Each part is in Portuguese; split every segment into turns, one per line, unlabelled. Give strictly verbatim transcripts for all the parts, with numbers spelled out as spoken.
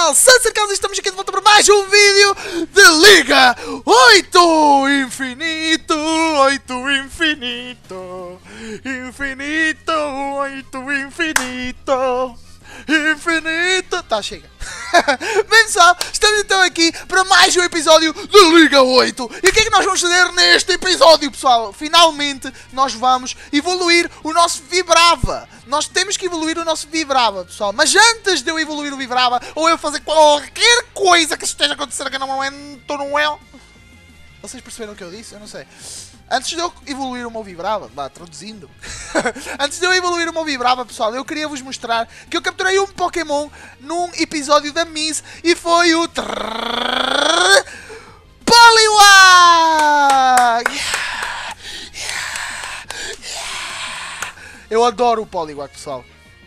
pessoal, Sunset, estamos aqui de volta para mais um vídeo de Liga oito Infinito, oito Infinito, Infinito, oito Infinito, Infinito. Tá, chega. Bem pessoal, estamos então aqui para mais um episódio de Liga oito. E o que é que nós vamos fazer neste episódio, pessoal? Finalmente nós vamos evoluir o nosso Vibrava. Nós temos que evoluir o nosso Vibrava, pessoal. Mas antes de eu evoluir o Vibrava, ou eu fazer qualquer coisa que esteja acontecendo aqui no momento, não é? Vocês perceberam o que eu disse? Eu não sei. Antes de eu evoluir o meu Vibrava, vá, traduzindo. Antes de eu evoluir o meu Vibrava, pessoal, eu queria vos mostrar que eu capturei um Pokémon num episódio da Miss e foi o Poliwag! Yeah, yeah, yeah. Eu adoro o Poliwag, pessoal.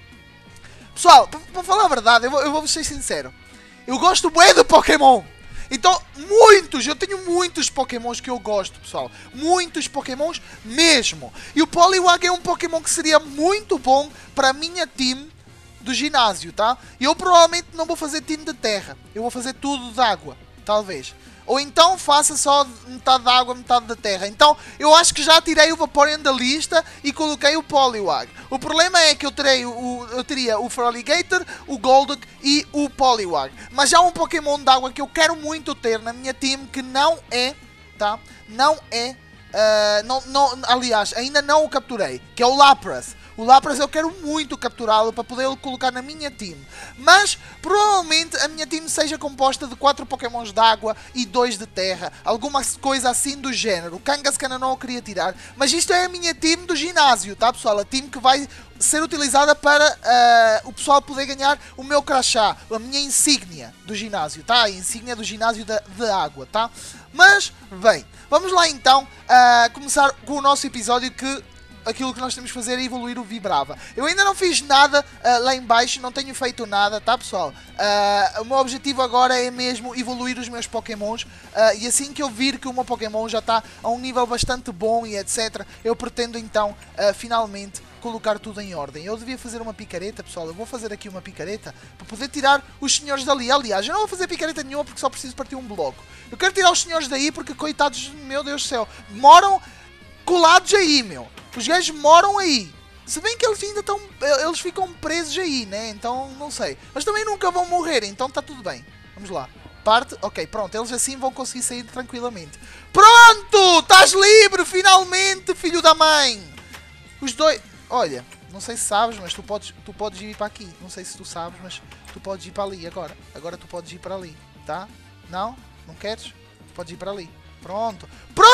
Pessoal, para falar a verdade, eu vou, eu vou ser sincero. Eu gosto bué do Pokémon. Então, muitos, eu tenho muitos Pokémons que eu gosto, pessoal. Muitos Pokémons mesmo. E o Poliwag é um Pokémon que seria muito bom para a minha team do ginásio, tá? E eu provavelmente não vou fazer time de terra. Eu vou fazer tudo de água, talvez. Ou então faça só metade da água, metade da terra. Então, eu acho que já tirei o Vaporeon da lista e coloquei o Poliwag. O problema é que eu, terei o, eu teria o Feraligatr, o Golduck e o Poliwag. Mas há um Pokémon de água que eu quero muito ter na minha team que não é, tá? Não é, uh, não, não, aliás, ainda não o capturei, que é o Lapras. O Lapras eu quero muito capturá-lo para poder colocar na minha team. Mas provavelmente a minha team seja composta de quatro Pokémons de água e dois de terra. Alguma coisa assim do género. O Kangaskhan não o queria tirar. Mas isto é a minha team do ginásio, tá, pessoal? A team que vai ser utilizada para uh, o pessoal poder ganhar o meu crachá. A minha insígnia do ginásio, tá? A insígnia do ginásio de, de água, tá? Mas, bem, vamos lá então uh, começar com o nosso episódio que... Aquilo que nós temos que fazer é evoluir o Vibrava. Eu ainda não fiz nada uh, lá em baixo, não tenho feito nada, tá, pessoal? Uh, o meu objetivo agora é mesmo evoluir os meus Pokémons. Uh, e assim que eu vir que o meu Pokémon já está a um nível bastante bom e etcétera, eu pretendo então, uh, finalmente, colocar tudo em ordem. Eu devia fazer uma picareta, pessoal. Eu vou fazer aqui uma picareta para poder tirar os senhores dali. Aliás, eu não vou fazer picareta nenhuma porque só preciso partir um bloco. Eu quero tirar os senhores daí porque, coitados, meu Deus do céu, moram colados aí, meu. Os gajos moram aí. Se bem que eles ainda estão... Eles ficam presos aí, né? Então, não sei. Mas também nunca vão morrer, então está tudo bem. Vamos lá. Parte... Ok, pronto. Eles assim vão conseguir sair tranquilamente. Pronto! Estás livre, finalmente, filho da mãe! Os dois... Olha, não sei se sabes, mas tu podes, tu podes ir para aqui. Não sei se tu sabes, mas tu podes ir para ali agora. Agora tu podes ir para ali, tá? Não? Não queres? Tu podes ir para ali. Pronto.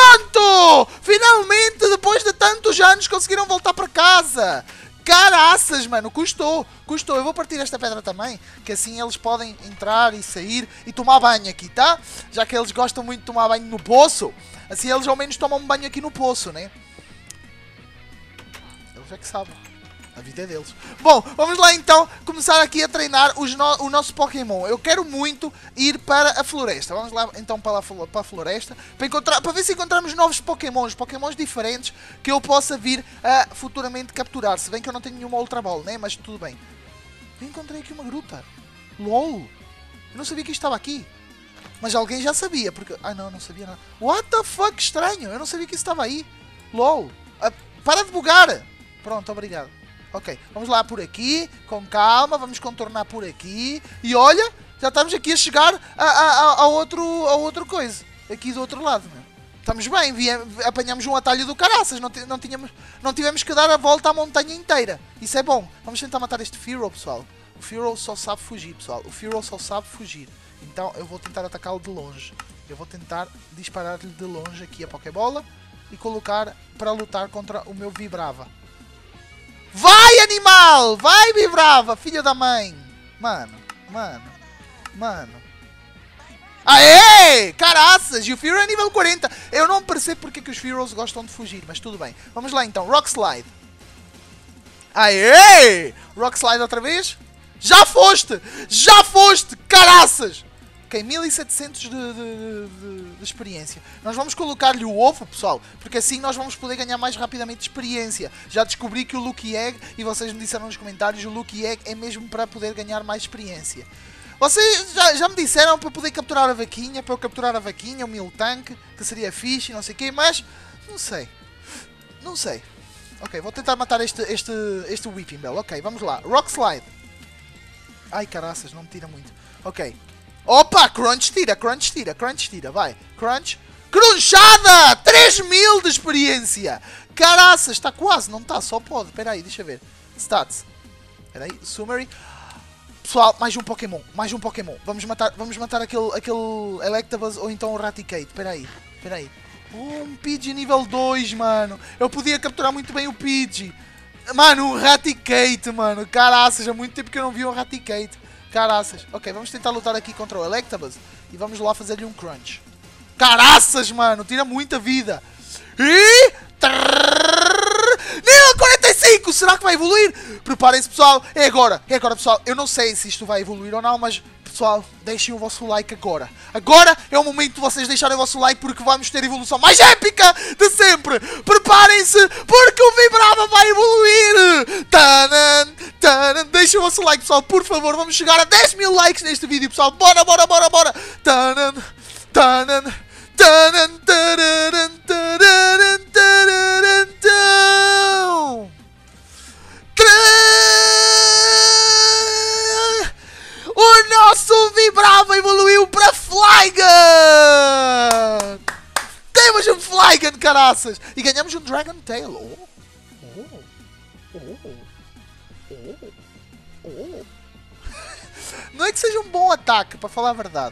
Pronto! Finalmente, depois de tantos anos, conseguiram voltar para casa. Caraças, mano. Custou. Custou. Eu vou partir esta pedra também, que assim eles podem entrar e sair e tomar banho aqui, tá? Já que eles gostam muito de tomar banho no poço, assim eles ao menos tomam banho aqui no poço, né? Eles é que sabem. A vida é deles. Bom, vamos lá então começar aqui a treinar os no o nosso Pokémon. Eu quero muito ir para a floresta. Vamos lá então para a, para a floresta para, encontrar, para ver se encontramos novos Pokémons. Pokémons diferentes que eu possa vir a futuramente capturar. Se bem que eu não tenho nenhuma Ultra Ball, né? Mas tudo bem. Eu encontrei aqui uma gruta. LOL. Eu não sabia que isto estava aqui. Mas alguém já sabia. Porque... Ah não, não sabia nada. What the fuck, estranho. Eu não sabia que isso estava aí. LOL. Ah, para de bugar. Pronto, obrigado. Ok, vamos lá por aqui, com calma, vamos contornar por aqui. E olha, já estamos aqui a chegar a, a, a, outro, a outra coisa. Aqui do outro lado, meu. Estamos bem, viemos, apanhamos um atalho do caraças. Não, não, tínhamos, não tivemos que dar a volta à montanha inteira. Isso é bom. Vamos tentar matar este Fearow, pessoal. O Fearow só sabe fugir, pessoal. O Fearow só sabe fugir. Então eu vou tentar atacá-lo de longe. Eu vou tentar disparar-lhe de longe aqui a Pokébola e colocar para lutar contra o meu Vibrava. Vai, animal! Vai, Vibrava, filho da mãe! Mano, mano, mano. Aê! Caraças! E o Fearow é nível quarenta. Eu não percebo porque que os Fearows gostam de fugir, mas tudo bem. Vamos lá então, Rock Slide. Aê! Rock Slide outra vez? Já foste! Já foste! Caraças! Ok, mil e setecentos de, de, de, de experiência. Nós vamos colocar-lhe o ovo, pessoal, porque assim nós vamos poder ganhar mais rapidamente experiência. Já descobri que o Lucky Egg, e vocês me disseram nos comentários, o Lucky Egg é mesmo para poder ganhar mais experiência. Vocês já, já me disseram para poder capturar a vaquinha, para eu capturar a vaquinha, o Miltank, que seria fixe e não sei o quê, mas não sei. Não sei. Ok, vou tentar matar este, este, este Whipping Bell. Ok, vamos lá. Rock Slide. Ai, caraças, não me tira muito. Ok. Opa, Crunch tira, Crunch tira, Crunch tira, vai. Crunch. Crunchada! três mil de experiência! Caraças, está quase, não está, só pode. Espera aí, deixa ver. Stats. Espera aí, Summary. Pessoal, mais um Pokémon, mais um Pokémon. Vamos matar, vamos matar aquele, aquele Electabuzz ou então o Raticate. Espera aí, espera aí. Oh, um Pidgey nível dois, mano. Eu podia capturar muito bem o Pidgey. Mano, um Raticate, mano. Caraças, há muito tempo que eu não vi um Raticate. Caraças. Ok, vamos tentar lutar aqui contra o Electabuzz. E vamos lá fazer-lhe um Crunch. Caraças, mano. Tira muita vida. E... Nível quarenta e cinco. Será que vai evoluir? Preparem-se, pessoal. É agora. É agora, pessoal. Eu não sei se isto vai evoluir ou não, mas... Pessoal, deixem o vosso like agora. Agora é o momento de vocês deixarem o vosso like porque vamos ter a evolução mais épica de sempre. Preparem-se porque o Vibrava vai evoluir. Tanan, tanan. Deixem o vosso like, pessoal, por favor. Vamos chegar a dez mil likes neste vídeo, pessoal. Bora, bora, bora, bora. Tanan, tanan, tanan, taran, taran, taran, taran. O nosso Vibrava evoluiu para Flygon! Temos um Flygon, caraças! E ganhamos um Dragon Tail. Oh, oh, oh, oh, oh. Não é que seja um bom ataque, para falar a verdade.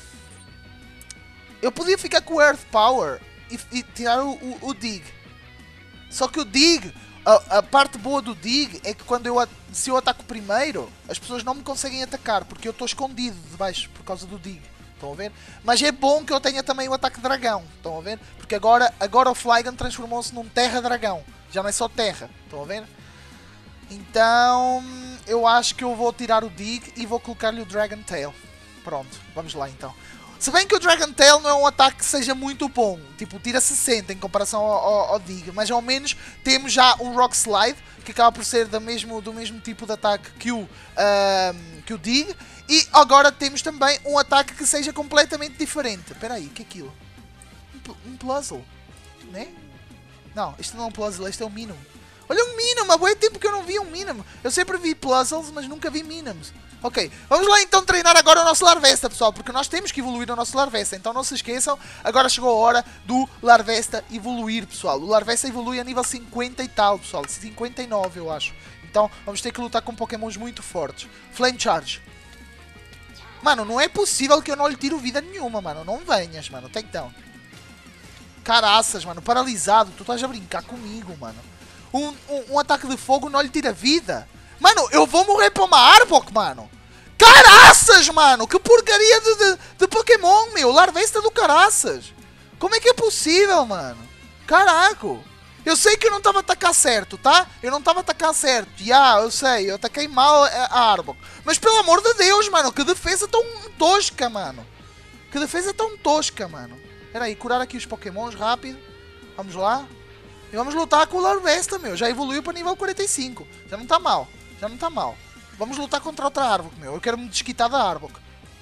Eu podia ficar com o Earth Power e, e tirar o, o, o Dig. Só que o Dig... A, a parte boa do Dig é que quando eu, se eu ataco primeiro, as pessoas não me conseguem atacar, porque eu estou escondido debaixo por causa do Dig. Estão a ver? Mas é bom que eu tenha também o ataque dragão. Estão a ver? Porque agora, agora o Flygon transformou-se num terra dragão. Já não é só terra. Estão a ver? Então, eu acho que eu vou tirar o Dig e vou colocar-lhe o Dragon Tail. Pronto, vamos lá então. Se bem que o Dragon Tail não é um ataque que seja muito bom, tipo, tira sessenta em comparação ao, ao, ao Dig, mas ao menos temos já o Rock Slide, que acaba por ser do mesmo, do mesmo tipo de ataque que o, uh, que o Dig, e agora temos também um ataque que seja completamente diferente. Espera aí, o que é aquilo? Um, um puzzle, né? Não, isto não é um puzzle, isto é um Minimum. Olha um Minimum, há muito tempo que eu não vi um Minimum. Eu sempre vi puzzles, mas nunca vi Minims. Ok, vamos lá então treinar agora o nosso Larvesta, pessoal, porque nós temos que evoluir o nosso Larvesta, então não se esqueçam, agora chegou a hora do Larvesta evoluir, pessoal. O Larvesta evolui a nível cinquenta e tal, pessoal, cinquenta e nove eu acho. Então vamos ter que lutar com Pokémons muito fortes. Flame Charge. Mano, não é possível que eu não lhe tiro vida nenhuma, mano, não venhas, mano, Takedown. Caraças, mano, paralisado, tu estás a brincar comigo, mano. Um, um, um ataque de fogo não lhe tira vida. Mano, eu vou morrer para uma Arbok, mano. Caraças, mano. Que porcaria de, de, de Pokémon, meu. Larvesta do caraças. Como é que é possível, mano? Caraca. Eu sei que eu não estava a atacar certo, tá? Eu não estava a atacar certo. Já, yeah, eu sei. Eu ataquei mal a, a Arbok. Mas pelo amor de Deus, mano. Que defesa tão tosca, mano. Que defesa tão tosca, mano. Espera aí, curar aqui os Pokémons rápido. Vamos lá. E vamos lutar com o Larvesta, meu. Já evoluiu para nível quarenta e cinco. Já não tá mal. Já não tá mal. Vamos lutar contra outra Arbok, meu. Eu quero me desquitar da Arbok.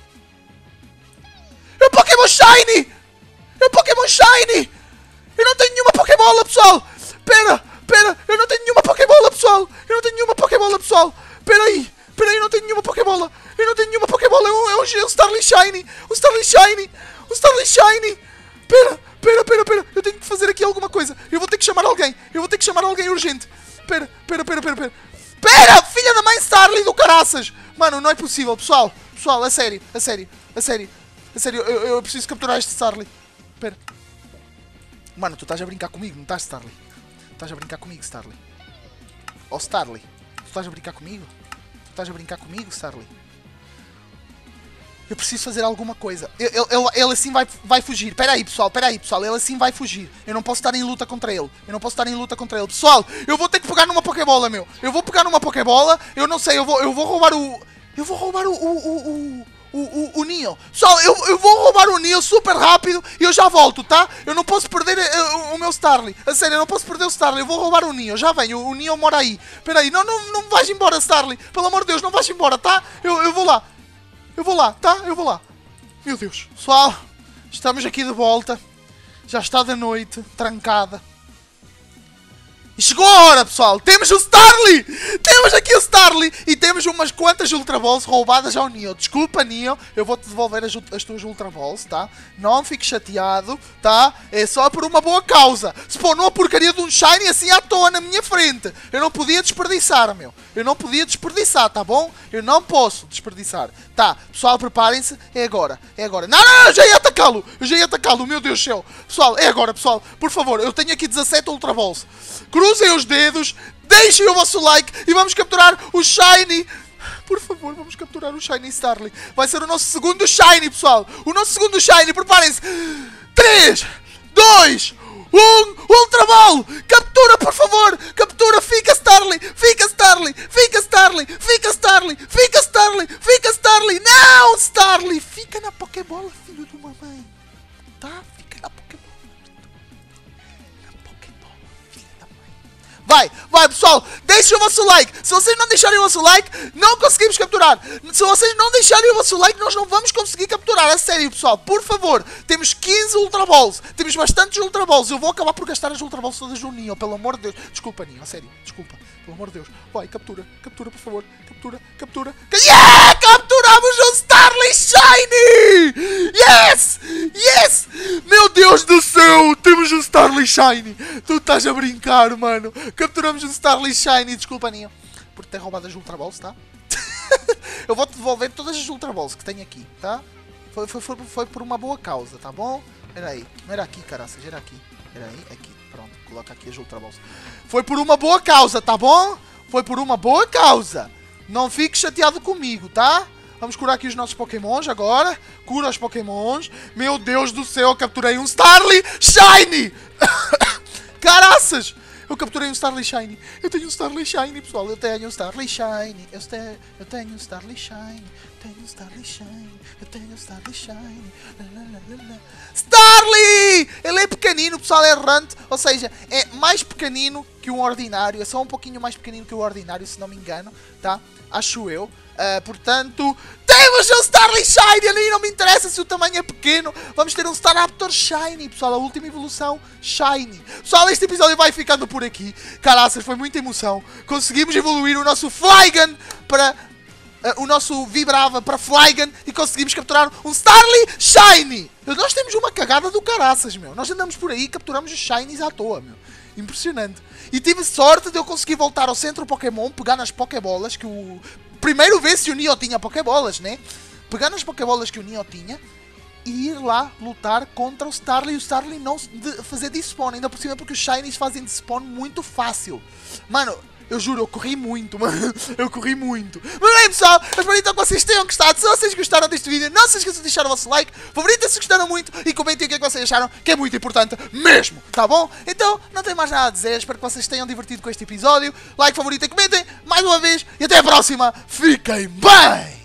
É o Pokémon Shiny! É o Pokémon Shiny! Eu não tenho nenhuma Pokébola, pessoal! Pera, pera, eu não tenho nenhuma Pokébola, pessoal! Eu não tenho nenhuma Pokébola, pessoal! Pera aí, pera aí, eu não tenho nenhuma Pokébola! Eu não tenho nenhuma Pokébola, é um, é um, é um Starly Shiny! O Starly Shiny! O Starly Shiny! Pera, pera, pera, pera! Eu tenho que fazer aqui alguma coisa! Eu vou ter que chamar alguém! Eu vou ter que chamar alguém urgente! Pera, pera, pera, pera, pera! Pera, filha da mãe Starly do caraças! Mano, não é possível, pessoal! Pessoal, a sério, a sério, a sério, a sério, eu, eu preciso capturar este Starly. Pera. Mano, tu estás a brincar comigo, não estás, Starly? Estás a brincar comigo, Starly? Oh, Starly, tu estás a brincar comigo? Tu estás a brincar comigo, Starly? Eu preciso fazer alguma coisa. Ele, ele, ele assim vai, vai fugir. Espera aí, pessoal. Espera aí, pessoal. Ele assim vai fugir. Eu não posso estar em luta contra ele. Eu não posso estar em luta contra ele. Pessoal, eu vou ter que pegar numa Pokébola, meu. Eu vou pegar numa Pokébola. Eu não sei. Eu vou, eu vou roubar o... Eu vou roubar o... O, o, o, o, o, o Neo. Pessoal, eu, eu vou roubar o Neo super rápido e eu já volto, tá? Eu não posso perder uh, o meu Starly. A sério, eu não posso perder o Starly. Eu vou roubar o Neo. Já venho. O, o Neo mora aí. Espera aí. Não, não, não vais embora, Starly. Pelo amor de Deus, não vais embora, tá? Eu, eu vou lá. Eu vou lá, tá? Eu vou lá. Meu Deus. Pessoal, estamos aqui de volta. Já está de noite, trancada. E chegou a hora, pessoal. Temos o Starly! Temos aqui o Starly! E temos umas quantas Ultra Balls roubadas ao Neo. Desculpa, Neo. Eu vou-te devolver as, as tuas Ultra Balls, tá? Não fiques chateado, tá? É só por uma boa causa. Spawnou a porcaria de um Shiny assim à toa na minha frente. Eu não podia desperdiçar, meu. Eu não podia desperdiçar, tá bom? Eu não posso desperdiçar. Tá, pessoal, preparem-se. É agora. É agora. Não, não, não. Eu já ia atacá-lo. Eu já ia atacá-lo. Meu Deus do céu. Pessoal, é agora, pessoal. Por favor, eu tenho aqui dezassete Ultra Balls. Cruzem os dedos, deixem o vosso like e vamos capturar o Shiny. Por favor, vamos capturar o Shiny Starly. Vai ser o nosso segundo Shiny, pessoal. O nosso segundo Shiny, preparem-se. três, dois, um, Ultra Ball. Captura, por favor. Captura, fica Starly. Fica Starly. Fica Starly. Fica Starly. Fica Starly. Fica Starly. Não, Starly. Fica na Pokébola, filho de uma mãe. Tá? Fica na Pokébola. Vai, vai, pessoal, deixem o vosso like. Se vocês não deixarem o vosso like, não conseguimos capturar. Se vocês não deixarem o vosso like, nós não vamos conseguir capturar. A sério, pessoal, por favor. Temos quinze Ultra Balls. Temos bastantes Ultra Balls. Eu vou acabar por gastar as Ultra Balls todas no Neo, pelo amor de Deus. Desculpa, Neo, a sério, desculpa. Pelo amor de Deus. Vai, captura, captura, por favor. Captura, captura. Yeah! Capturamos o Starly Shiny! Yes! Yes! Meu Deus do céu! Temos um Starly Shiny! Tu estás a brincar, mano! Capturamos um Starly Shiny! Desculpa, Neo, por ter roubado as Ultra Balls, tá? Eu vou-te devolver todas as Ultra Balls que tenho aqui, tá? Foi, foi, foi, foi por uma boa causa, tá bom? Era aí. Não era aqui, caraças. Era aqui. Era aí, aqui. Pronto, coloca aqui as Ultra Balls. Foi por uma boa causa, tá bom? Foi por uma boa causa. Não fique chateado comigo, tá? Vamos curar aqui os nossos Pokémons agora. Cura os Pokémons. Meu Deus do céu, eu capturei um Starly Shiny! Caraças! Eu capturei um Starly Shiny. Eu tenho um Starly Shiny, pessoal. Eu tenho um Starly Shiny. Eu, te... eu tenho um Starly Shiny. Tenho um Starly Shiny. Eu tenho um Starly Shiny. Starly! Ele é pequenino, pessoal. É errante. Ou seja, é mais pequenino que um ordinário. É só um pouquinho mais pequenino que o ordinário, se não me engano. Tá? Acho eu. Uh, portanto, temos um Starly Shiny. Ali não me interessa se o tamanho é pequeno. Vamos ter um Staraptor Shiny, pessoal. A última evolução Shiny. Pessoal, este episódio vai ficando por aqui. Caraças, foi muita emoção. Conseguimos evoluir o nosso Flygon para... Uh, o nosso Vibrava para Flygon e conseguimos capturar um Starly Shiny. Nós temos uma cagada do caraças, meu. Nós andamos por aí e capturamos os Shinies à toa, meu. Impressionante. E tive sorte de eu conseguir voltar ao centro Pokémon, pegar nas Pokébolas que o... Primeiro ver se o Neo tinha Pokébolas, né? Pegar nas Pokébolas que o Neo tinha e ir lá lutar contra o Starly e o Starly não de fazer despawn. Ainda por cima porque os Shinies fazem despawn muito fácil. Mano, eu juro, eu corri muito, mano. Eu corri muito. Mas bem, pessoal, eu espero então que vocês tenham gostado. Se vocês gostaram deste vídeo, não se esqueçam de deixar o vosso like, favorita se gostaram muito e comentem o que é que vocês acharam, que é muito importante mesmo, tá bom? Então, não tenho mais nada a dizer. Espero que vocês tenham divertido com este episódio. Like, favorita, comentem mais uma vez e até a próxima. Fiquem bem!